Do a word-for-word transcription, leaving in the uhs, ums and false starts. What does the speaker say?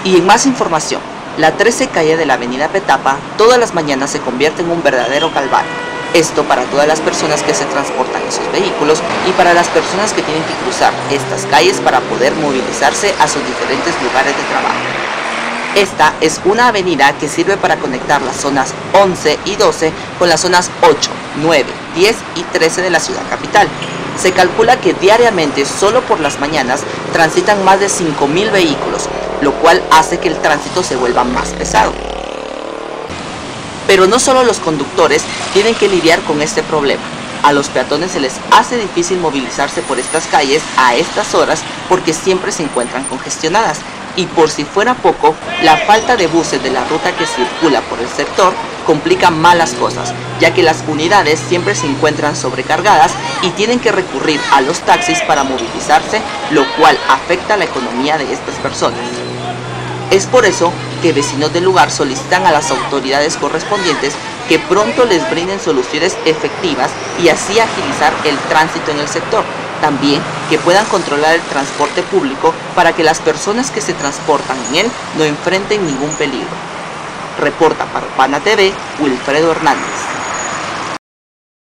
Y en más información, la trece calle de la avenida Petapa todas las mañanas se convierte en un verdadero calvario. Esto para todas las personas que se transportan en sus vehículos y para las personas que tienen que cruzar estas calles para poder movilizarse a sus diferentes lugares de trabajo. Esta es una avenida que sirve para conectar las zonas once y doce con las zonas ocho, nueve, diez y trece de la ciudad capital. Se calcula que diariamente, solo por las mañanas, transitan más de cinco mil vehículos, lo cual hace que el tránsito se vuelva más pesado. Pero no solo los conductores tienen que lidiar con este problema. A los peatones se les hace difícil movilizarse por estas calles a estas horas porque siempre se encuentran congestionadas. Y por si fuera poco, la falta de buses de la ruta que circula por el sector complica más las cosas, ya que las unidades siempre se encuentran sobrecargadas y tienen que recurrir a los taxis para movilizarse, lo cual afecta la economía de estas personas. Es por eso que vecinos del lugar solicitan a las autoridades correspondientes que pronto les brinden soluciones efectivas y así agilizar el tránsito en el sector. También que puedan controlar el transporte público para que las personas que se transportan en él no enfrenten ningún peligro. Reporta para Opana T V, Wilfredo Hernández.